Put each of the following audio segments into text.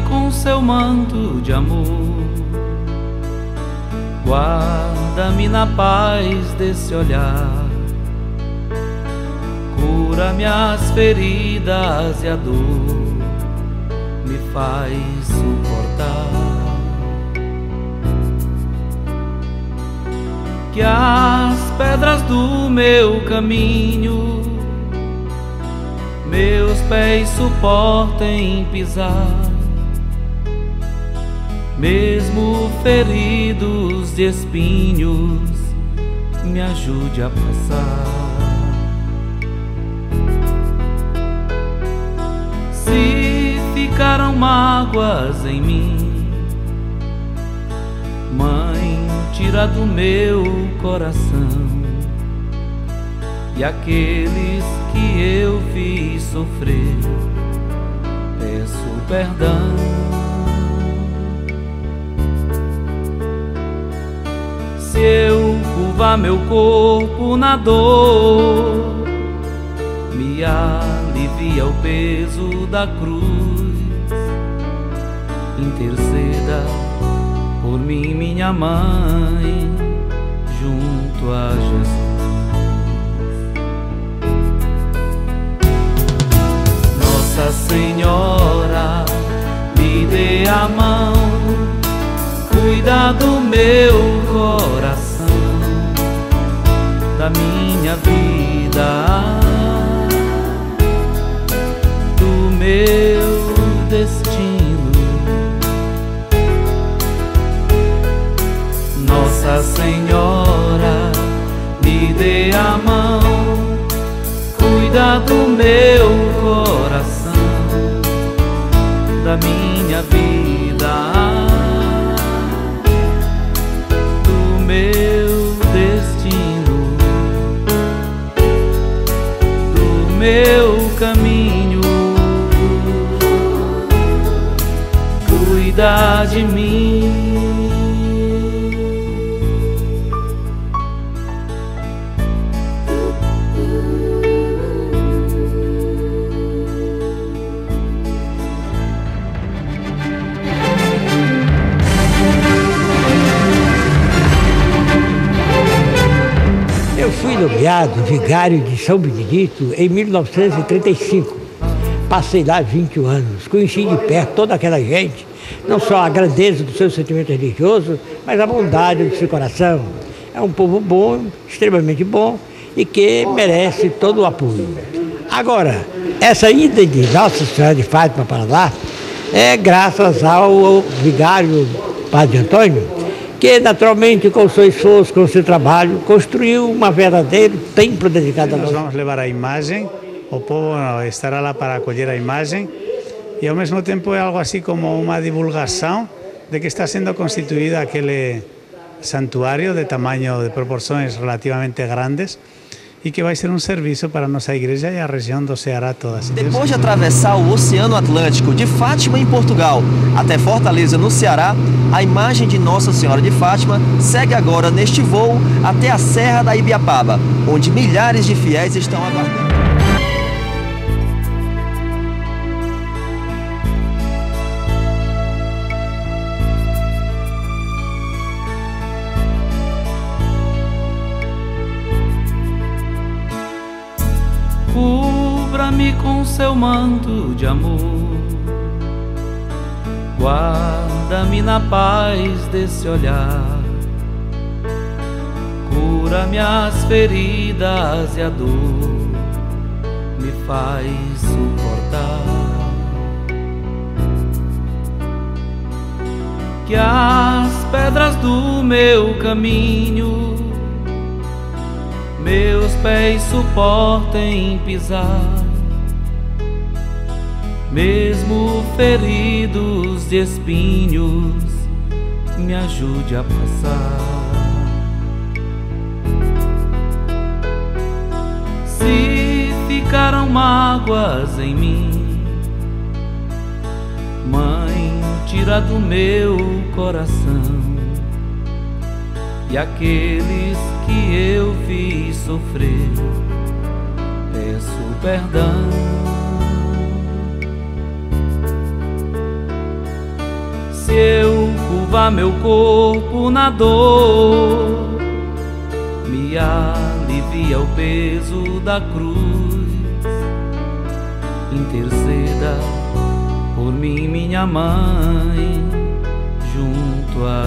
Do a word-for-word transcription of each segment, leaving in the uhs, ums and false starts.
com seu manto de amor, guarda-me na paz desse olhar, cura minhas feridas e a dor me faz suportar. Que as pedras do meu caminho meus pés suportem pisar, mesmo feridos de espinhos, me ajude a passar. Se ficaram mágoas em mim, Mãe, tira do meu coração, e aqueles que eu fiz sofrer, peço perdão. Se eu curvar meu corpo na dor, me alivia o peso da cruz. Interceda por mim, minha mãe, junto a Jesus. Nossa Senhora, me dê a mão, cuida do meu coração, da minha vida, do meu destino. Nossa Senhora, me dê a mão, cuida do meu coração, da minha vida, do meu destino, do meu caminho. Cuida de mim. Eu fui nomeado vigário de São Benedito em mil novecentos e trinta e cinco. Passei lá vinte e um anos, conheci de perto toda aquela gente, não só a grandeza do seu sentimento religioso, mas a bondade do seu coração. É um povo bom, extremamente bom e que merece todo o apoio. Agora, essa ida de Nossa Senhora de Fátima para lá é graças ao vigário Padre Antônio, que naturalmente com o seu esforço, com o seu trabalho, construiu uma verdadeiro templo dedicado a nós. Nós vamos levar a imagem, o povo estará lá para acolher a imagem e ao mesmo tempo é algo assim como uma divulgação de que está sendo constituído aquele santuário de tamanho, de proporções relativamente grandes e que vai ser um serviço para a nossa igreja e a região do Ceará toda. Depois de atravessar o Oceano Atlântico de Fátima, em Portugal, até Fortaleza, no Ceará, a imagem de Nossa Senhora de Fátima segue agora neste voo até a Serra da Ibiapaba, onde milhares de fiéis estão aguardando. Cubra-me com seu manto de amor, guarda-me na paz desse olhar, cura minhas feridas e a dor me faz suportar. Que as pedras do meu caminho meus pés suportem pisar, mesmo feridos de espinhos, me ajude a passar. Se ficaram mágoas em mim, Mãe, tira do meu coração, e aqueles que eu fiz sofrer, peço perdão. curva meu corpo na dor, me alivia o peso da cruz. Interceda por mim, minha mãe, junto a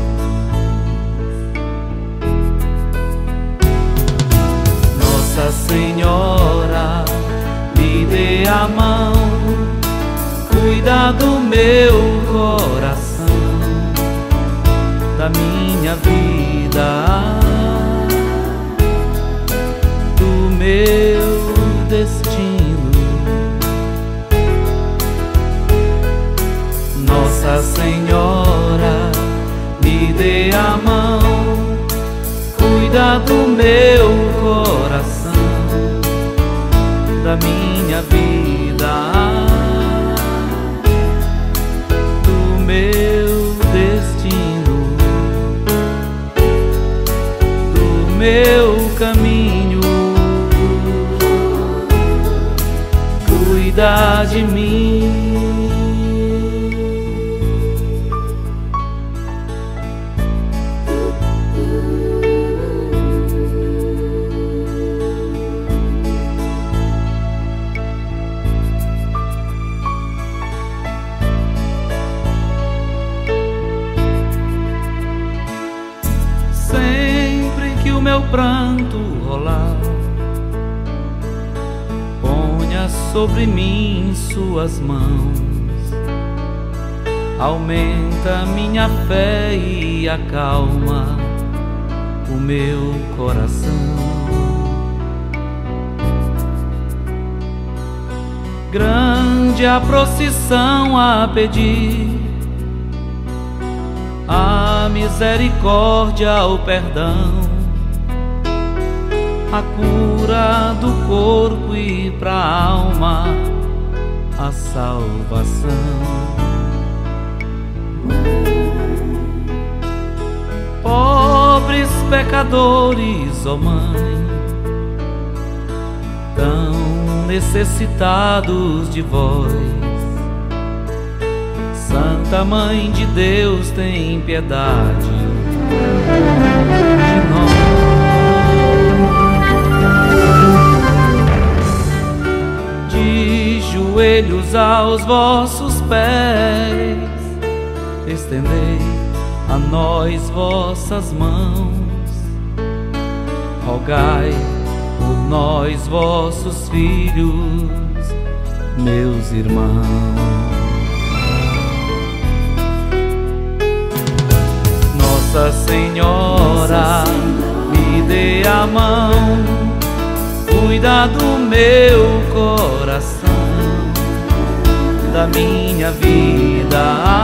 Jesus. Nossa Senhora, me dê a mão, cuida do meu coração, da minha vida, do meu destino. Nossa Senhora, me dê a mão, cuida do meu coração, da minha vida, do meu destino, do meu caminho. Cuida de mim. Meu pranto rolar, ponha sobre mim suas mãos, aumenta minha fé e acalma o meu coração. Grande a procissão a pedir, a misericórdia, o perdão, a cura do corpo e pra alma a salvação. Pobres pecadores, ó Mãe, tão necessitados de vós, Santa Mãe de Deus, tem piedade de nós. De joelhos aos vossos pés, estendei a nós vossas mãos, rogai por nós, vossos filhos, meus irmãos. Nossa Senhora, me dê a mão, cuida do meu coração, da minha vida,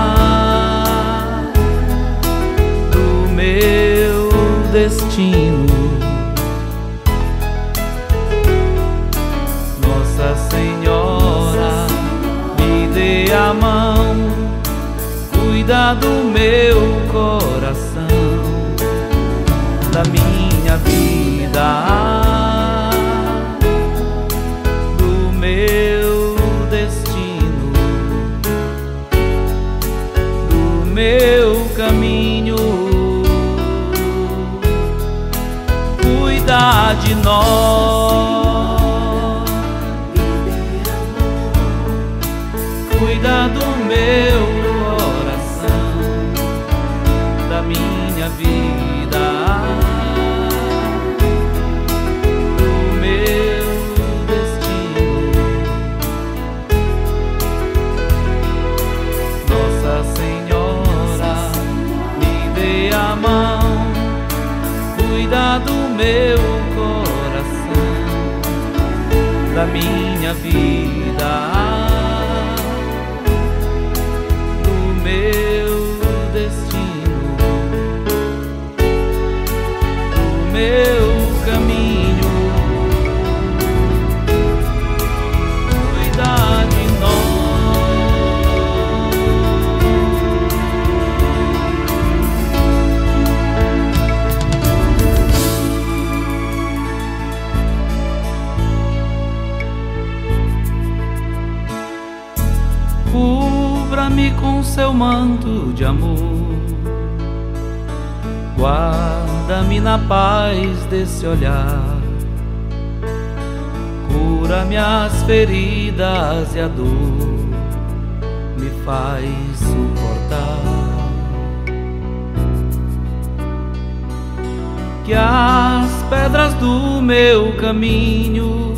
do meu destino. Nossa Senhora, me dê a mão, cuida do meu coração, da minha vida, meu destino, do meu caminho. Cuida de nós, cuida do meu coração, da minha vida, do meu destino. Nossa Senhora, me dê a mão, cuida do meu coração, da minha vida, do meu destino, do meu caminho. Cuida de nós. seu manto de amor. Guarda-me na paz desse olhar, cura minhas feridas e a dor me faz suportar. Que as pedras do meu caminho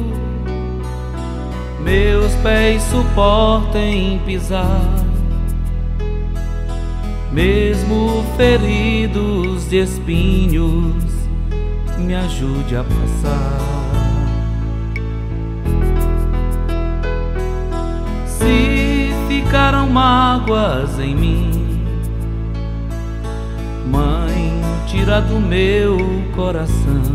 meus pés suportem pisar, mesmo feridos de espinhos, me ajude a passar. Se ficaram mágoas em mim, Mãe, tira do meu coração,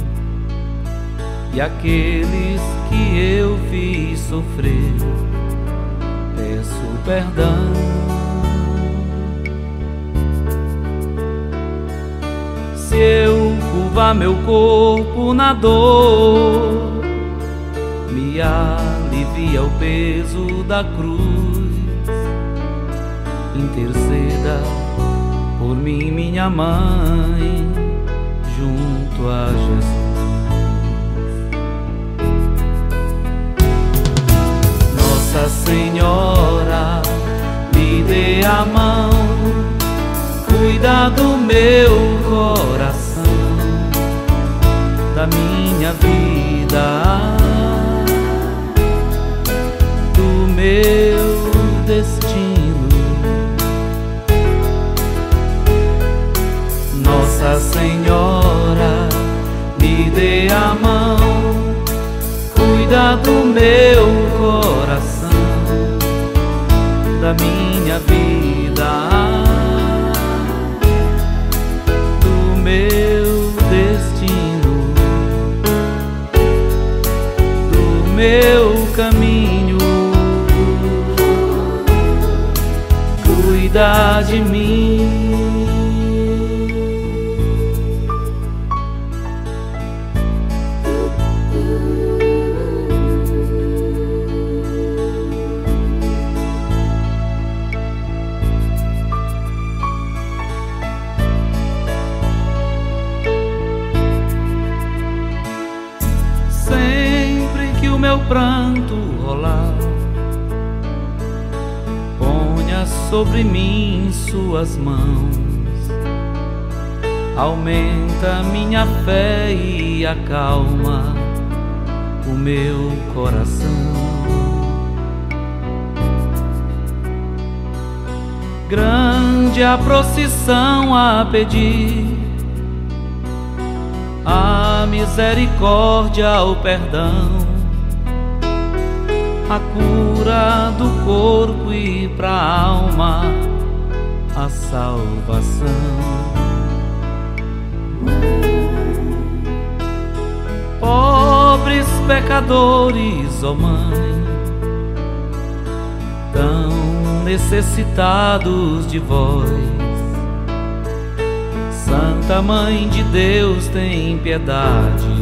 e aqueles que eu fiz sofrer, peço perdão. Se eu curvar meu corpo na dor, me alivia o peso da cruz. Interceda por mim, minha mãe, junto a Jesus. Nossa Senhora, me dê a mão, cuida do meu coração, da minha vida, do meu destino. Nossa Senhora, me dê a mão, cuida do meu coração, da minha vida, do meu destino, do meu caminho. Cuida de mim. Meu pranto rolar, ponha sobre mim suas mãos, aumenta minha fé e acalma o meu coração. Grande a procissão a pedir, a misericórdia, o perdão, a cura do corpo e pra alma a salvação. Pobres pecadores, ó Mãe, tão necessitados de vós, Santa Mãe de Deus, tem piedade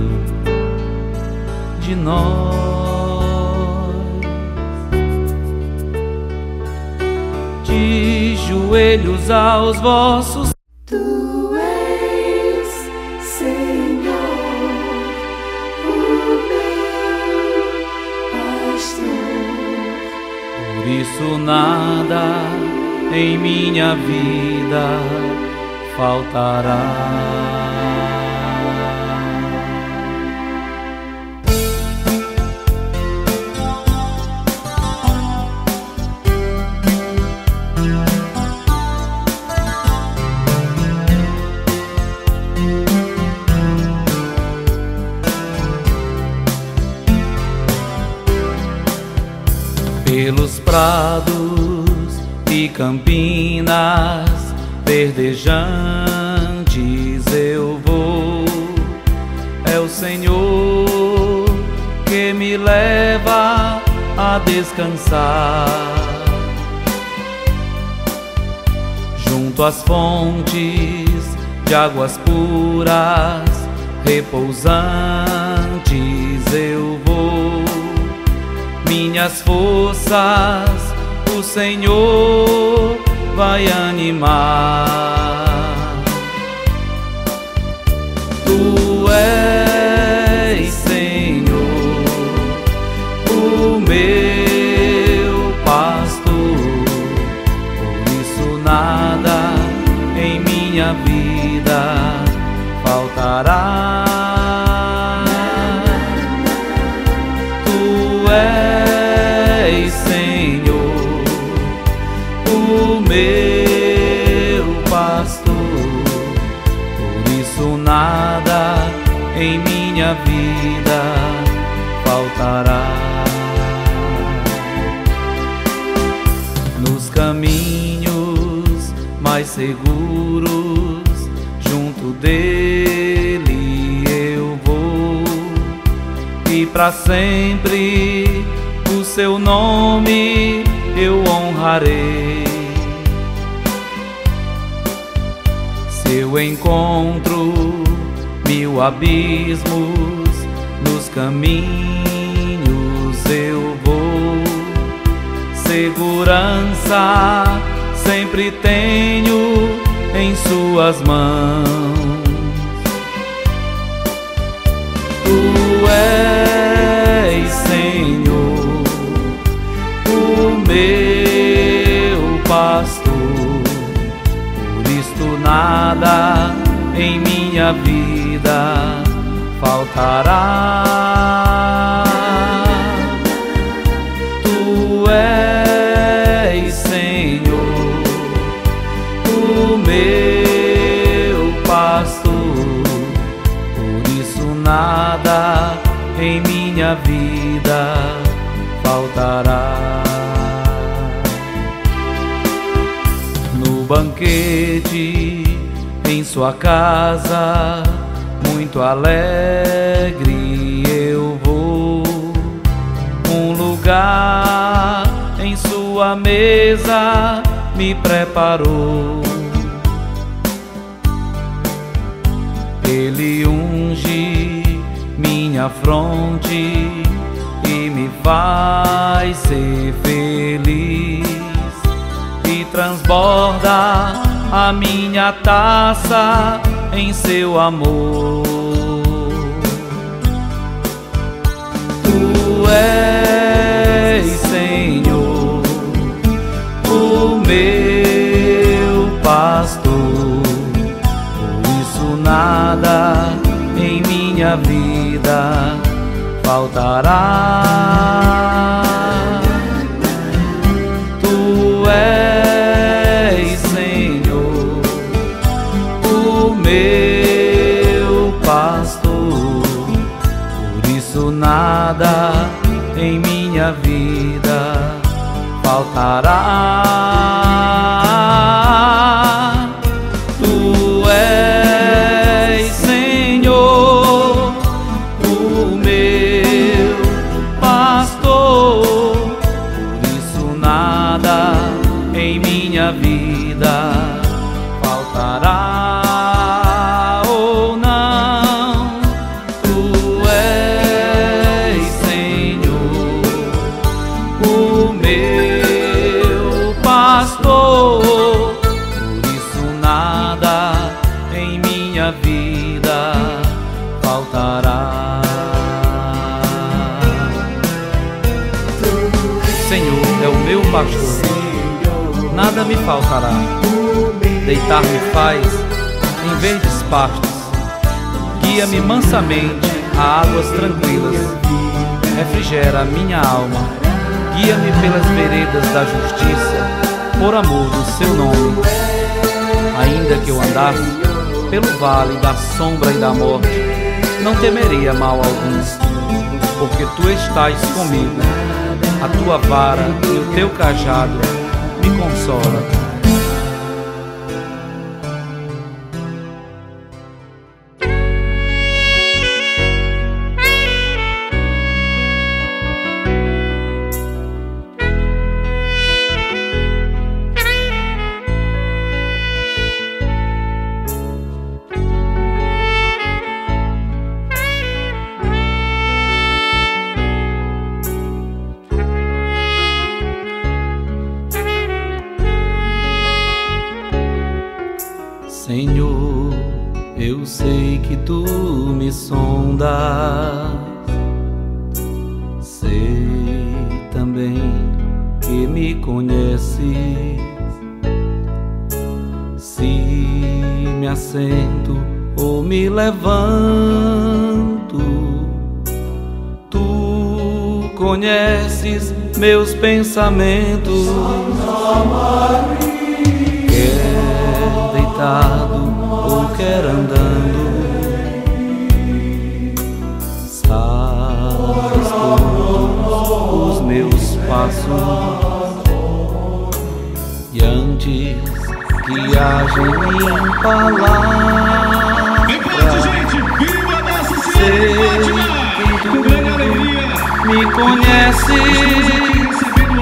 de nós. De joelhos aos vossos, Tu és, Senhor, o meu pastor. Por isso nada em minha vida faltará. Pelos prados e campinas verdejantes eu vou, é o Senhor que me leva a descansar. Junto às fontes de águas puras, repousantes eu vou, minhas forças o Senhor vai animar. Tu és, Senhor, o meu pastor, por isso nada em minha vida faltará. Tu és, Senhor, o meu pastor, por isso nada em minha vida faltará. Nos caminhos mais seguros, junto dele eu vou, e para sempre o seu nome eu honrarei. Se eu encontro mil abismos, nos caminhos eu vou, segurança sempre tenho em suas mãos. Tu és, Senhor, o meu pastor, por isto nada em minha vida faltará. Tu és, Senhor, o meu pastor, por isso nada em minha vida faltará. No banquete em sua casa, muito alegre eu vou, um lugar em sua mesa me preparou. Ele unge minha fronte e me faz ser feliz, e transborda a minha taça em seu amor. Tu és, Senhor, o meu pastor, por isso nada em minha vida faltará. Tu és, Senhor, o meu pastor, por isso nada em minha vida faltará. Tu és, Senhor, o meu pastor, por isso nada em minha vida faltará. Ou não, tu és, Senhor, o meu pastor, por isso nada em minha vida faltará. Senhor é o meu pastor, nada me faltará. Deitar-me faz em verdes pastos, guia-me mansamente a águas tranquilas, refrigera a minha alma, guia-me pelas veredas da justiça, por amor do seu nome. Ainda que eu andasse pelo vale da sombra e da morte, não temeria mal algum, porque tu estás comigo, a tua vara e o teu cajado me consolam. sento ou me levanto, tu conheces meus pensamentos. Quer deitado ou quer andando, sabes todos os meus passos. E antes que haja em mim palavra, sei que tu me conheces,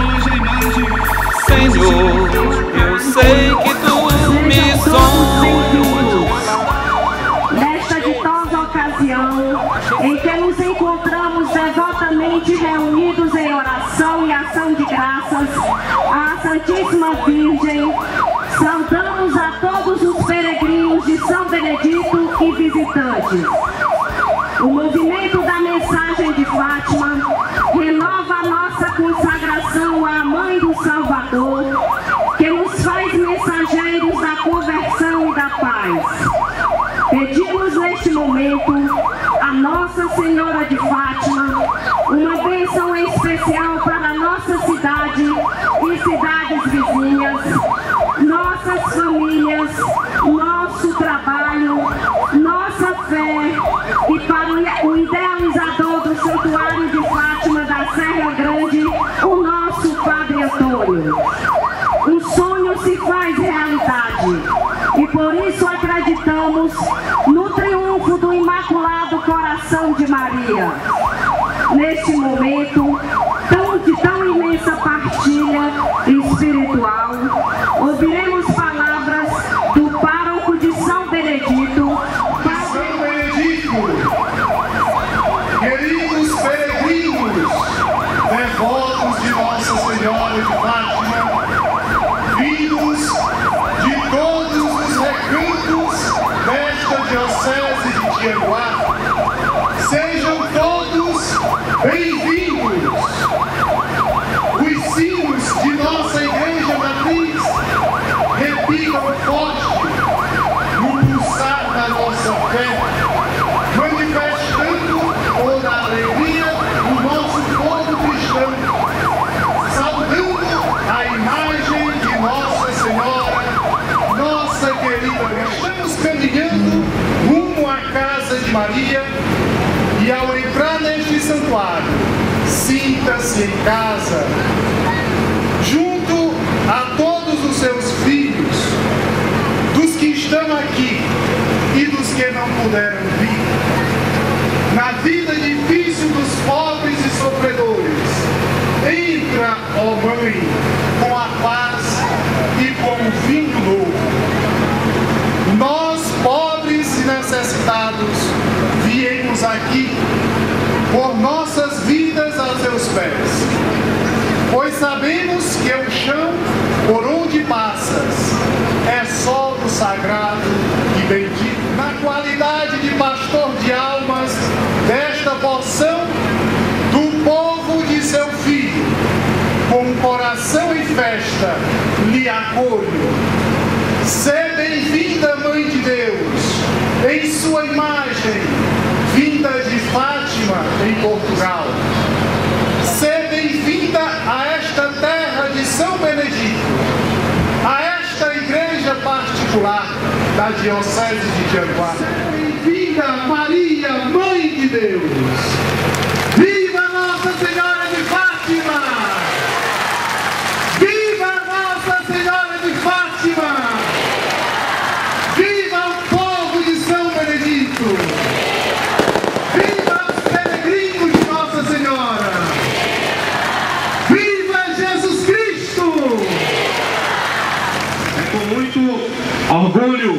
Senhor. Eu sei que tu me sonhas. Nesta ditosa ocasião em que nos encontramos devotamente reunidos em oração e ação de graças à Santíssima Virgem, saudamos a todos os peregrinos de São Benedito e visitantes. O movimento da mensagem de Fátima renova a nossa consagração à Mãe do Salvador, que nos faz mensageiros da conversão e da paz. Pedimos neste momento a Nossa Senhora de Fátima uma bênção especial para a nossa cidade e cidades vizinhas, nossas famílias, nosso trabalho, nossa fé, e para o idealizador do Santuário de Fátima da Serra Grande, o nosso Padre Antônio. O sonho se faz realidade e por isso acreditamos no triunfo do Imaculado Coração de Maria. Neste momento tão, de tão imensa partilha espiritual, ouviremos palavras do pároco de São Benedito. São Benedito, queridos peregrinos, devotos de Nossa Senhora de Fátima, vindos de todos os recantos desta diocese de Tianguá, sejam todos bem-vindos. Os sinos de nossa Igreja Matriz repitam forte no pulsar da nossa fé, manifestando toda a alegria do nosso povo cristão, saudando a imagem de Nossa Senhora, nossa querida mãe. Estamos caminhando rumo à casa de Maria e ao entrar neste santuário, sinta-se em casa, junto a todos os seus filhos, dos que estão aqui e dos que não puderam vir. Na vida difícil dos pobres e sofredores, entra, ó Mãe, com a paz e com o vinho novo. Nós, pobres e necessitados, viemos aqui por nossas vidas aos seus pés, pois sabemos que o chão por onde passas é solo sagrado e bendito. Na qualidade de pastor de almas desta porção do povo de seu filho, com coração e festa lhe acolho. Sê bem-vinda, Mãe de Deus, em sua imagem, vinda de Fátima, em Portugal. Sê bem-vinda a esta terra de São Benedito, a esta igreja particular da Diocese de Tianguá. Bem-vinda, Maria, Mãe de Deus. Viva Nossa Senhora de Fátima! Viva Nossa Senhora de Fátima! Viva o povo de São Benedito! Viva os peregrinos de Nossa Senhora! Viva Jesus Cristo! É com muito orgulho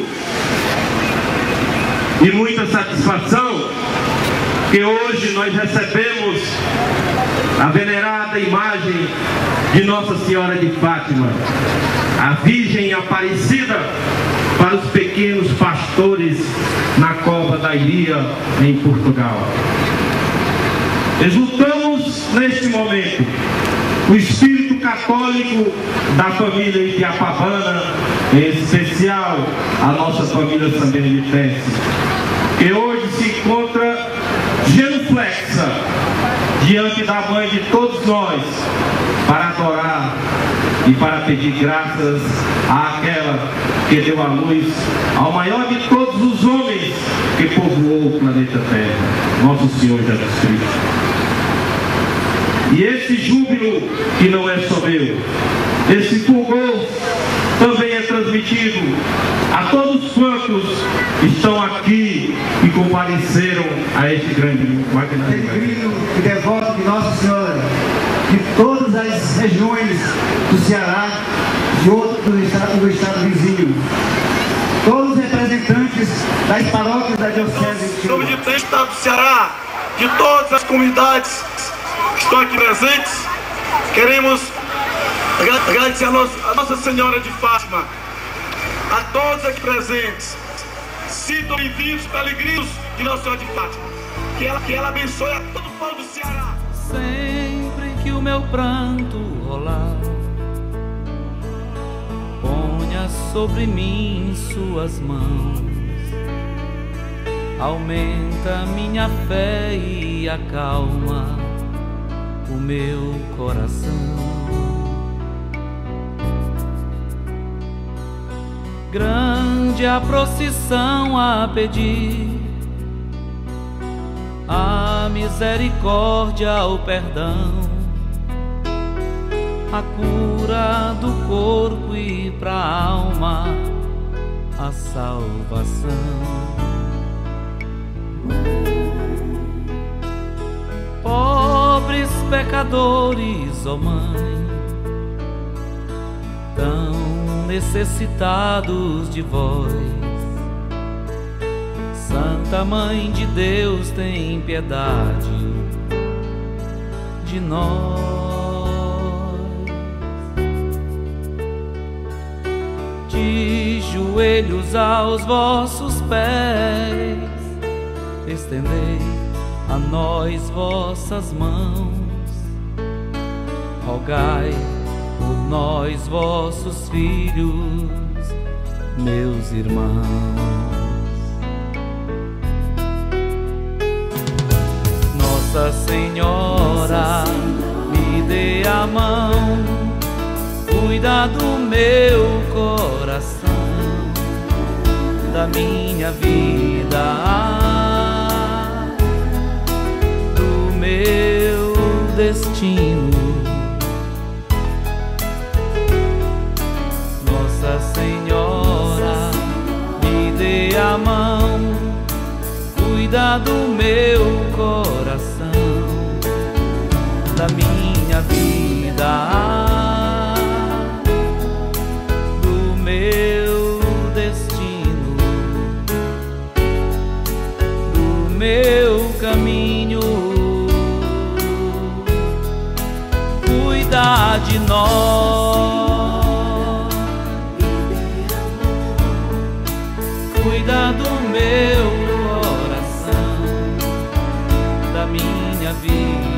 e muita satisfação que hoje nós recebemos a venerada imagem de Nossa Senhora de Fátima, a Virgem Aparecida para os pequenos pastores na Cova da Iria, em Portugal. Exultamos neste momento o espírito católico da família Ibiapabana, em especial a nossa família sambenilitense, que hoje se encontra genuflexa diante da mãe de todos nós, para adorar e para pedir graças àquela que deu a luz ao maior de todos os homens que povoou o planeta Terra, nosso Senhor Jesus Cristo. E esse júbilo, que não é só meu, esse fulgor também é transmitido a todos quantos estão aqui e compareceram a este grande peregrino e devoto de Nossa Senhora, de todas as regiões do Ceará, de outros do estado, do estado vizinho, todos os representantes das paróquias da Diocese. Em nome de todo o estado do Ceará, de todas as comunidades que estão aqui presentes, queremos agradecer a Nossa Senhora de Fátima, a todos aqui presentes. Sintam bem-vindos peregrinos de Nossa Senhora de Fátima. Que ela, que ela abençoe a todo o povo do Ceará. Sempre que o meu pranto rolar, ponha sobre mim suas mãos. Aumenta minha fé e acalma o meu coração. Grande a procissão a pedir a misericórdia, o perdão, a cura do corpo e pra alma a salvação. Pobres pecadores, ó Mãe, tão necessitados de vós, Santa Mãe de Deus, tem piedade de nós. De joelhos aos vossos pés, estendei a nós vossas mãos, rogai por nós, vossos filhos, meus irmãos. Nossa Senhora, me dê a mão, cuida do meu coração, da minha vida, do meu destino. Nossa Senhora, me dê a mão, cuida do meu coração, da minha vida, do meu destino, do meu caminho. Cuida de nós, cuida do meu coração, da minha vida.